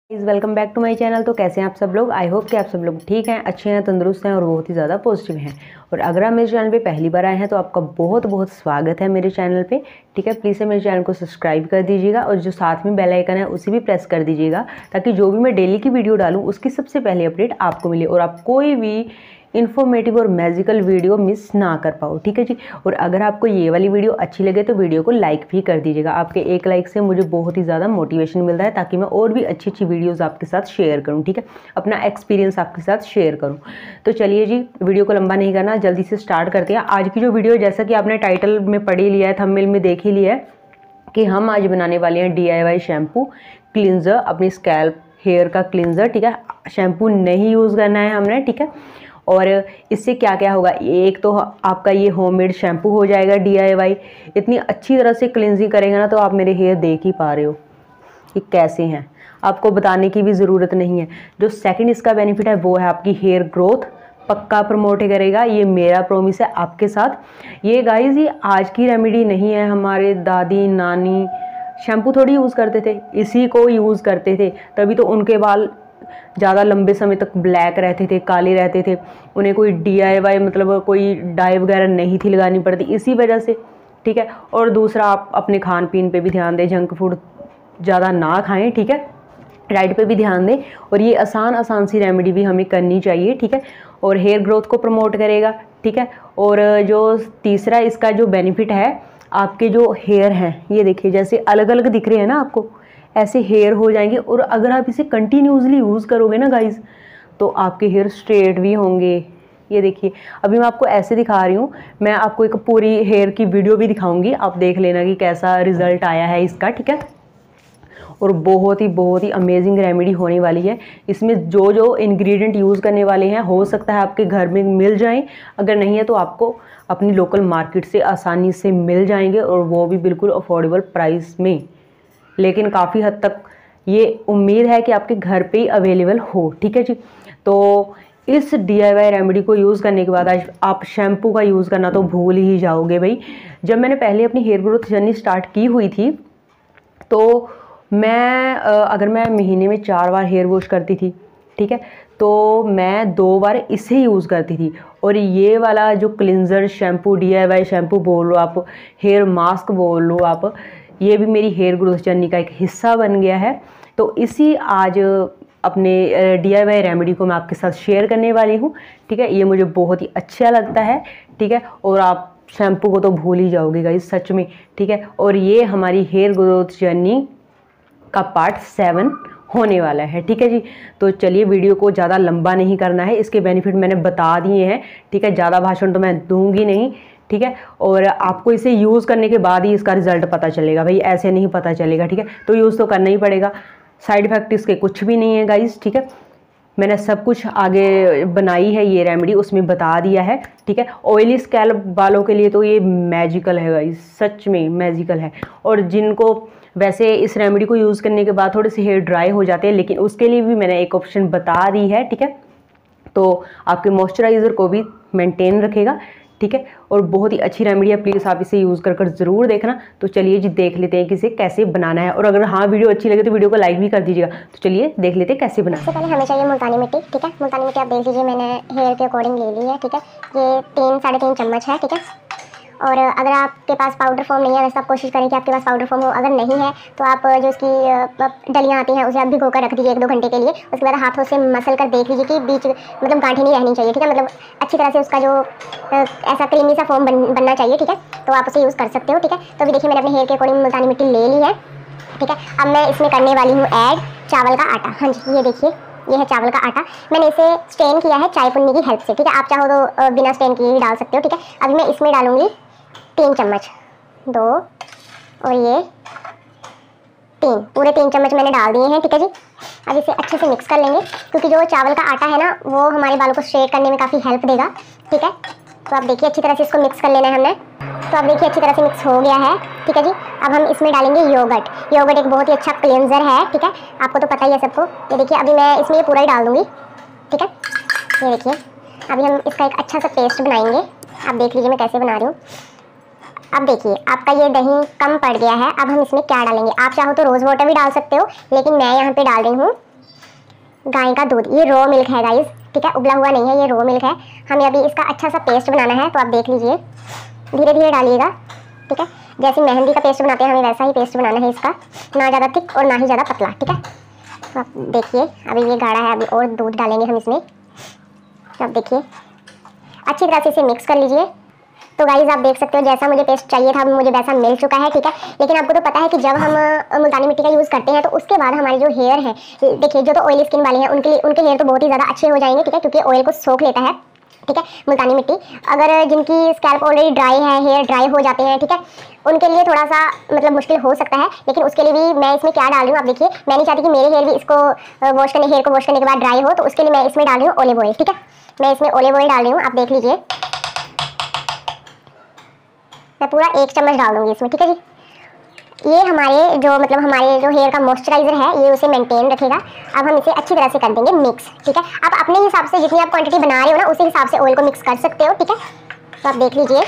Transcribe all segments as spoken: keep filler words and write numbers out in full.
Welcome back to my channel. तो कैसे हैं आप सब लोग? आई होप कि आप सब लोग ठीक हैं, अच्छे हैं, तंदुरुस्त हैं और बहुत ही ज़्यादा पॉजिटिव हैं। और अगर आप मेरे चैनल पे पहली बार आए हैं तो आपका बहुत बहुत स्वागत है मेरे चैनल पे। ठीक है, प्लीज़ से मेरे चैनल को सब्सक्राइब कर दीजिएगा और जो साथ में बेल आइकन है उसे भी प्रेस कर दीजिएगा, ताकि जो भी मैं डेली की वीडियो डालूँ उसकी सबसे पहले अपडेट आपको मिले और आप कोई भी इन्फॉर्मेटिव और मैजिकल वीडियो मिस ना कर पाओ। ठीक है जी। और अगर आपको ये वाली वीडियो अच्छी लगे तो वीडियो को लाइक भी कर दीजिएगा। आपके एक लाइक से मुझे बहुत ही ज़्यादा मोटिवेशन मिलता है, ताकि मैं और भी अच्छी अच्छी वीडियोस आपके साथ शेयर करूं। ठीक है, अपना एक्सपीरियंस आपके साथ शेयर करूं। तो चलिए जी, वीडियो को लंबा नहीं करना, जल्दी से स्टार्ट करते हैं। आज की जो वीडियो, जैसा कि आपने टाइटल में पढ़ ही लिया है, थंबनेल में देख ही लिया है कि हम आज बनाने वाले हैं D I Y shampoo cleanser, अपनी स्कैल्प हेयर का क्लिनजर। ठीक है, शैम्पू नहीं यूज़ करना है हमने। ठीक है, और इससे क्या क्या होगा, एक तो आपका ये होममेड शैम्पू हो जाएगा डी आई वाई। इतनी अच्छी तरह से क्लिनजिंग करेगा ना, तो आप मेरे हेयर देख ही पा रहे हो कि कैसे हैं, आपको बताने की भी ज़रूरत नहीं है। जो सेकंड इसका बेनिफिट है वो है आपकी हेयर ग्रोथ पक्का प्रमोट करेगा। ये मेरा प्रॉमिस है आपके साथ। ये गाइस, ये आज की रेमेडी नहीं है। हमारे दादी नानी शैम्पू थोड़ी यूज़ करते थे, इसी को यूज़ करते थे, तभी तो उनके बाल ज़्यादा लंबे समय तक ब्लैक रहते थे, काले रहते थे। उन्हें कोई डी आई वाई मतलब कोई डाई वगैरह नहीं थी लगानी पड़ती, इसी वजह से। ठीक है, और दूसरा आप अपने खान पीन पे भी ध्यान दें, जंक फूड ज़्यादा ना खाएं। ठीक है, डाइट पे भी ध्यान दें। और ये आसान आसान सी रेमेडी भी हमें करनी चाहिए। ठीक है, और हेयर ग्रोथ को प्रमोट करेगा। ठीक है, और जो तीसरा इसका जो बेनिफिट है, आपके जो हेयर हैं, ये देखिए जैसे अलग अलग दिख रहे हैं ना आपको, ऐसे हेयर हो जाएंगे। और अगर आप इसे कंटिन्यूसली यूज़ करोगे ना गाइस, तो आपके हेयर स्ट्रेट भी होंगे। ये देखिए, अभी मैं आपको ऐसे दिखा रही हूँ, मैं आपको एक पूरी हेयर की वीडियो भी दिखाऊंगी, आप देख लेना कि कैसा रिजल्ट आया है इसका। ठीक है, और बहुत ही बहुत ही अमेजिंग रेमेडी होने वाली है। इसमें जो जो इंग्रेडिएंट यूज़ करने वाले हैं, हो सकता है आपके घर में मिल जाएं, अगर नहीं है तो आपको अपनी लोकल मार्केट से आसानी से मिल जाएंगे, और वो भी बिल्कुल अफोर्डेबल प्राइस में। लेकिन काफ़ी हद तक ये उम्मीद है कि आपके घर पे ही अवेलेबल हो। ठीक है जी। तो इस डी आई वाई रेमेडी को यूज़ करने के बाद आज आप शैम्पू का यूज़ करना तो भूल ही जाओगे भाई। जब मैंने पहले अपनी हेयर ग्रोथ जर्नी स्टार्ट की हुई थी, तो मैं अगर मैं महीने में चार बार हेयर वॉश करती थी, ठीक है, तो मैं दो बार इसे यूज़ करती थी। और ये वाला जो cleanser shampoo, D I Y shampoo बोल लो आप, हेयर मास्क बोल लो आप, ये भी मेरी हेयर ग्रोथ जर्नी का एक हिस्सा बन गया है। तो इसी आज अपने डी आई वाई रेमेडी को मैं आपके साथ शेयर करने वाली हूँ। ठीक है, ये मुझे बहुत ही अच्छा लगता है। ठीक है, और आप शैम्पू को तो भूल ही जाओगे गाइस, सच में। ठीक है, और ये हमारी हेयर ग्रोथ जर्नी का पार्ट सेवन होने वाला है। ठीक है जी। तो चलिए, वीडियो को ज़्यादा लंबा नहीं करना है, इसके बेनिफिट मैंने बता दिए हैं। ठीक है, ज़्यादा भाषण तो मैं दूंगी नहीं। ठीक है, और आपको इसे यूज़ करने के बाद ही इसका रिजल्ट पता चलेगा भाई, ऐसे नहीं पता चलेगा। ठीक है, तो यूज़ तो करना ही पड़ेगा। साइड इफेक्ट इसके कुछ भी नहीं है गाइस। ठीक है, मैंने सब कुछ आगे बनाई है ये रेमेडी, उसमें बता दिया है। ठीक है, ऑयली स्कैल्प वालों के लिए तो ये मैजिकल है गाइस, सच में मैजिकल है। और जिनको वैसे इस रेमेडी को यूज़ करने के बाद थोड़े से हेयर ड्राई हो जाते हैं, लेकिन उसके लिए भी मैंने एक ऑप्शन बता दी है। ठीक है, तो आपके मॉइस्चराइज़र को भी मेंटेन रखेगा। ठीक है, और बहुत ही अच्छी रेमेडी है, प्लीज़ आप इसे यूज़ कर कर ज़रूर देखना। तो चलिए जी, देख लेते हैं कि इसे कैसे बनाना है। और अगर हाँ वीडियो अच्छी लगे तो वीडियो को लाइक भी कर दीजिएगा। तो चलिए देख लेते हैं कैसे बनाना है। सबसे पहले हमें चाहिए मुल्तानी मिट्टी। ठीक है, मुल्तानी मिट्टी आप देख लीजिए, मैंने हेयर के अकॉर्डिंग ले ली है। ठीक है, ये तीन साढ़े तीन चम्मच है। ठीक है, और अगर आपके पास पाउडर फॉर्म नहीं है, वैसे आप कोशिश करें कि आपके पास पाउडर फॉर्म हो। अगर नहीं है तो आप जो इसकी डलियाँ आती हैं उसे आप भिगो कर रख दीजिए एक दो घंटे के लिए। उसके बाद हाथों से मसल कर देख लीजिए कि बीच मतलब गांठें नहीं रहनी चाहिए। ठीक है, मतलब अच्छी तरह से उसका जो ऐसा क्रीमी सा फॉर्म बन, बनना चाहिए। ठीक है, तो आप उसे यूज़ कर सकते हो। ठीक है, तो अभी देखिए मैंने अपने हेयर के अकॉर्डिंग मुल्तानी मिट्टी ले ली है। ठीक है, अब मैं इसमें करने वाली हूँ ऐड चावल का आटा। हाँ जी, ये देखिए, ये है चावल का आटा। मैंने इसे स्ट्रेन किया है चाय पुन्नी की हेल्प से। ठीक है, आप चाहो तो बिना स्ट्रेन किए ही डाल सकते हो। ठीक है, अभी मैं इसमें डालूंगी तीन चम्मच, दो और ये तीन, पूरे तीन चम्मच मैंने डाल दिए हैं। ठीक है जी, अब इसे अच्छे से मिक्स कर लेंगे, क्योंकि जो चावल का आटा है ना, वो हमारे बालों को स्ट्रेट करने में काफ़ी हेल्प देगा। ठीक है, तो आप देखिए अच्छी तरह से इसको मिक्स कर लेना है हमने। तो आप देखिए अच्छी तरह से मिक्स हो गया है। ठीक है जी, अब हम इसमें डालेंगे योगर्ट। योगर्ट एक बहुत ही अच्छा क्लेंजर है। ठीक है, आपको तो पता ही है सबको। ये देखिए, अभी मैं इसमें ये पूरा ही डाल दूँगी। ठीक है, ये देखिए, अभी हम इसका एक अच्छा सा पेस्ट बनाएंगे। आप देख लीजिए मैं कैसे बना रही हूँ। अब देखिए, आपका ये दही कम पड़ गया है। अब हम इसमें क्या डालेंगे, आप चाहो तो रोज़ वाटर भी डाल सकते हो, लेकिन मैं यहाँ पे डाल रही हूँ गाय का दूध, ये रॉ मिल्क है गाइस, ठीक है, उबला हुआ नहीं है, ये रॉ मिल्क है। हमें अभी इसका अच्छा सा पेस्ट बनाना है, तो आप देख लीजिए, धीरे धीरे डालिएगा, ठीक है। जैसे मेहंदी का पेस्ट बनाते हैं हमें वैसा ही पेस्ट बनाना है इसका, ना ज़्यादा थिक और ना ही ज़्यादा पतला, ठीक है। तो आप देखिए अभी ये गाढ़ा है, अभी और दूध डालेंगे हम इसमें। तो आप देखिए अच्छी तरह से इसे मिक्स कर लीजिए। तो गाइस आप देख सकते हो जैसा मुझे पेस्ट चाहिए था मुझे वैसा मिल चुका है, ठीक है। लेकिन आपको तो पता है कि जब हम मुल्तानी मिट्टी का यूज़ करते हैं तो उसके बाद हमारे जो हेयर है, देखिए जो तो ऑयली स्किन वाले हैं उनके लिए उनके हेयर तो बहुत ही ज़्यादा अच्छे हो जाएंगे, ठीक है, क्योंकि ऑयल को सोख लेता है, ठीक है, मुल्तानी मिट्टी। अगर जिनकी स्कैल्प ऑलरेडी ड्राई है, हेयर ड्राई हो जाते हैं, ठीक है, उनके लिए थोड़ा सा मतलब मुश्किल हो सकता है। लेकिन उसके लिए भी मैं इसमें क्या डाल रही हूँ आप देखिए, मैं नहीं चाहती कि मेरे हेयर भी इसको वॉश करने हेयर को वॉश करने के बाद ड्राई हो, तो उसके लिए मैं इसमें डाल रही हूँ ऑलिव ऑयल, ठीक है। मैं इसमें ऑलिव ऑयल डाल रही हूँ, आप देख लीजिए, मैं पूरा एक चम्मच डाल दूँगी इसमें, ठीक है जी। ये हमारे जो मतलब हमारे जो हेयर का मॉइस्चराइजर है ये उसे मेंटेन रखेगा। अब हम इसे अच्छी तरह से कर देंगे मिक्स, ठीक है। आप अपने हिसाब से जितनी आप क्वांटिटी बना रहे हो ना उसी हिसाब से ऑयल को मिक्स कर सकते हो, ठीक है। तो आप देख लीजिए,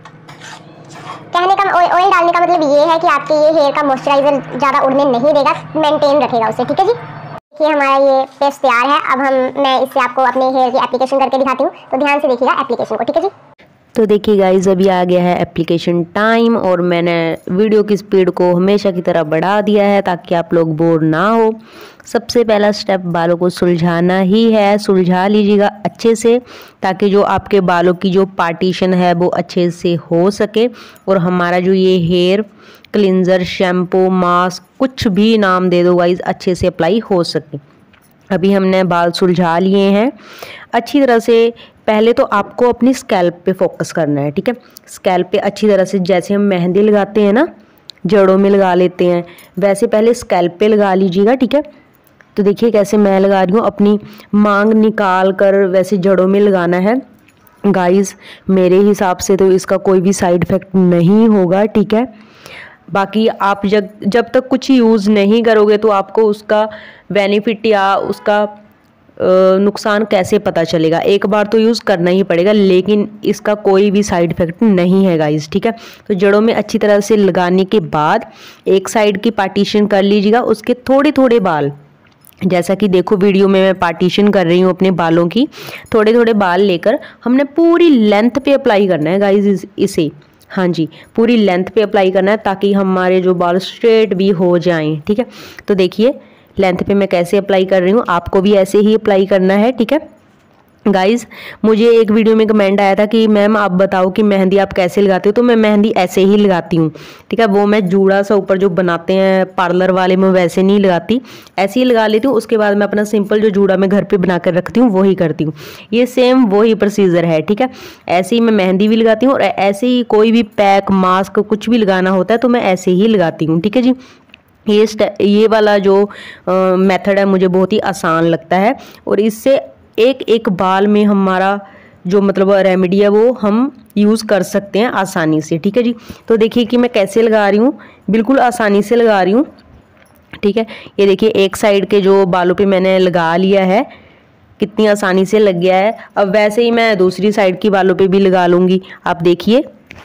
कहने का ऑयल डालने का मतलब ये है कि आपके ये हेयर का मॉइस्चराइजर ज़्यादा उड़ने नहीं देगा, मेंटेन रखेगा उसे, ठीक है जी। देखिए हमारा ये पेस्ट तैयार है। अब हम मैं इससे आपको अपने हेयर की एप्लीकेशन करके दिखाती हूँ, तो ध्यान से देखिएगा एप्लीकेशन को, ठीक है जी। तो देखिए गाइज अभी आ गया है एप्लीकेशन टाइम, और मैंने वीडियो की स्पीड को हमेशा की तरह बढ़ा दिया है ताकि आप लोग बोर ना हो। सबसे पहला स्टेप बालों को सुलझाना ही है, सुलझा लीजिएगा अच्छे से ताकि जो आपके बालों की जो पार्टीशन है वो अच्छे से हो सके, और हमारा जो ये हेयर क्लिनज़र, शैम्पू, मास्क, कुछ भी नाम दे दो गाइज, अच्छे से अप्लाई हो सके। अभी हमने बाल सुलझा लिए हैं अच्छी तरह से। पहले तो आपको अपनी स्कैल्प पे फोकस करना है, ठीक है। स्कैल्प पे अच्छी तरह से, जैसे हम मेहंदी लगाते हैं ना, जड़ों में लगा लेते हैं, वैसे पहले स्कैल्प पे लगा लीजिएगा, ठीक है। तो देखिए कैसे मैं लगा रही हूँ, अपनी मांग निकाल कर वैसे जड़ों में लगाना है गाइस। मेरे हिसाब से तो इसका कोई भी साइड इफ़ेक्ट नहीं होगा, ठीक है। बाकी आप जब जब तक कुछ यूज़ नहीं करोगे तो आपको उसका बेनिफिट या उसका नुकसान कैसे पता चलेगा। एक बार तो यूज़ करना ही पड़ेगा, लेकिन इसका कोई भी साइड इफ़ेक्ट नहीं है गाइस, ठीक है। तो जड़ों में अच्छी तरह से लगाने के बाद एक साइड की पार्टीशन कर लीजिएगा, उसके थोड़े थोड़े बाल, जैसा कि देखो वीडियो में मैं पार्टीशन कर रही हूँ अपने बालों की, थोड़े थोड़े बाल लेकर हमने पूरी लेंथ पे अप्लाई करना है गाइस इसे। हाँ जी, पूरी लेंथ पे अप्लाई करना है ताकि हमारे जो बाल स्ट्रेट भी हो जाएं, ठीक है। तो देखिए लेंथ पे मैं कैसे अप्लाई कर रही हूँ, आपको भी ऐसे ही अप्लाई करना है, ठीक है गाइज़। मुझे एक वीडियो में कमेंट आया था कि मैम आप बताओ कि मेहंदी आप कैसे लगाते हो, तो मैं मेहंदी ऐसे ही लगाती हूँ, ठीक है। वो मैं जूड़ा सा ऊपर जो बनाते हैं पार्लर वाले में वैसे नहीं लगाती, ऐसे ही लगा लेती हूँ। उसके बाद मैं अपना सिंपल जो जूड़ा मैं घर पे बना कर रखती हूँ वही करती हूँ। ये सेम वही प्रोसीजर है, ठीक है। ऐसे ही मैं मेहंदी भी लगाती हूँ और ऐसे ही कोई भी पैक, मास्क, कुछ भी लगाना होता है तो मैं ऐसे ही लगाती हूँ, ठीक है जी। ये ये वाला जो मेथड है मुझे बहुत ही आसान लगता है, और इससे एक एक बाल में हमारा जो मतलब रेमेडी है वो हम यूज़ कर सकते हैं आसानी से, ठीक है जी। तो देखिए कि मैं कैसे लगा रही हूँ, बिल्कुल आसानी से लगा रही हूँ, ठीक है। ये देखिए एक साइड के जो बालों पे मैंने लगा लिया है, कितनी आसानी से लग गया है। अब वैसे ही मैं दूसरी साइड की बालों पे भी लगा लूँगी। आप देखिए,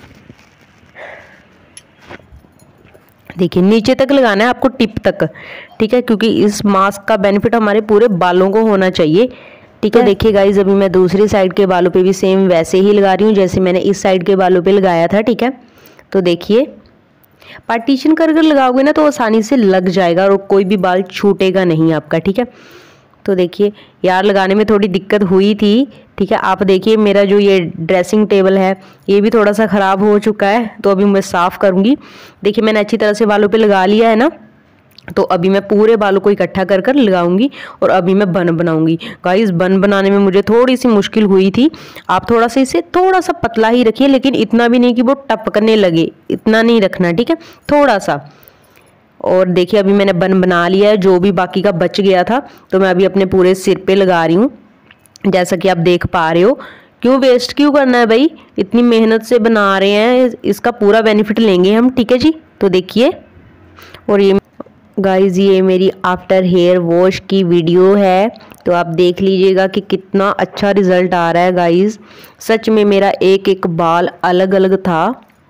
देखिए नीचे तक लगाना है आपको, टिप तक, ठीक है, क्योंकि इस मास्क का बेनिफिट हमारे पूरे बालों को होना चाहिए, ठीक है। देखिए गाइज अभी मैं दूसरी साइड के बालों पे भी सेम वैसे ही लगा रही हूँ जैसे मैंने इस साइड के बालों पे लगाया था, ठीक है। तो देखिए पार्टीशन कर कर लगाओगे ना तो आसानी से लग जाएगा और कोई भी बाल छूटेगा नहीं आपका, ठीक है। तो देखिए यार लगाने में थोड़ी दिक्कत हुई थी, ठीक है। आप देखिए मेरा जो ये ड्रेसिंग टेबल है ये भी थोड़ा सा ख़राब हो चुका है, तो अभी मैं साफ़ करूँगी। देखिए मैंने अच्छी तरह से बालों पे लगा लिया है ना, तो अभी मैं पूरे बालों को इकट्ठा कर कर लगाऊंगी और अभी मैं बन बनाऊंगी। गाइस बन बनाने में मुझे थोड़ी सी मुश्किल हुई थी। आप थोड़ा सा इसे थोड़ा सा पतला ही रखिए, लेकिन इतना भी नहीं कि वो टपकने लगे, इतना नहीं रखना, ठीक है, थोड़ा सा। और देखिए अभी मैंने बन बना लिया है, जो भी बाकी का बच गया था तो मैं अभी अपने पूरे सिर पे लगा रही हूँ, जैसा कि आप देख पा रहे हो। क्यों वेस्ट क्यों करना है भाई, इतनी मेहनत से बना रहे हैं, इसका पूरा बेनिफिट लेंगे हम, ठीक है जी। तो देखिए, और ये गाइज ये मेरी आफ्टर हेयर वॉश की वीडियो है, तो आप देख लीजिएगा कि कितना अच्छा रिजल्ट आ रहा है गाइज। सच में मेरा एक एक बाल अलग अलग था,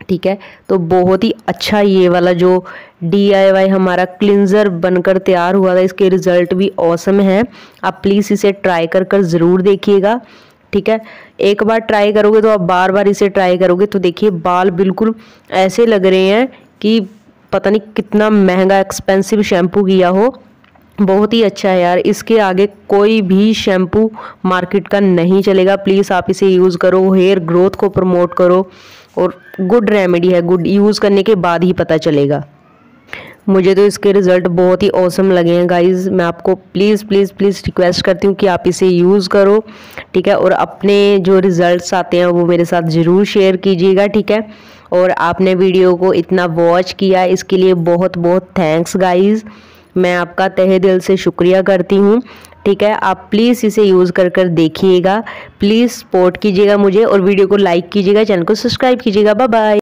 ठीक है। तो बहुत ही अच्छा ये वाला जो डी आई वाई हमारा क्लिनज़र बनकर तैयार हुआ था, इसके रिज़ल्ट भी ऑसम है। आप प्लीज़ इसे ट्राई कर कर ज़रूर देखिएगा, ठीक है। एक बार ट्राई करोगे तो आप बार बार इसे ट्राई करोगे। तो देखिए बाल बिल्कुल ऐसे लग रहे हैं कि पता नहीं कितना महंगा एक्सपेंसिव शैम्पू किया हो। बहुत ही अच्छा है यार, इसके आगे कोई भी शैम्पू मार्केट का नहीं चलेगा। प्लीज़ आप इसे यूज़ करो, हेयर ग्रोथ को प्रमोट करो, और गुड रेमेडी है, गुड यूज़ करने के बाद ही पता चलेगा। मुझे तो इसके रिज़ल्ट बहुत ही ऑसम लगे हैं गाइज़। मैं आपको प्लीज़ प्लीज़ प्लीज़ रिक्वेस्ट करती हूँ कि आप इसे यूज़ करो, ठीक है। और अपने जो रिज़ल्ट्स आते हैं वो मेरे साथ ज़रूर शेयर कीजिएगा, ठीक है। और आपने वीडियो को इतना वॉच किया, इसके लिए बहुत बहुत थैंक्स गाइज़। मैं आपका तहे दिल से शुक्रिया करती हूँ, ठीक है। आप प्लीज़ इसे यूज़ कर कर देखिएगा, प्लीज़ सपोर्ट कीजिएगा मुझे, और वीडियो को लाइक कीजिएगा, चैनल को सब्सक्राइब कीजिएगा। Bye bye.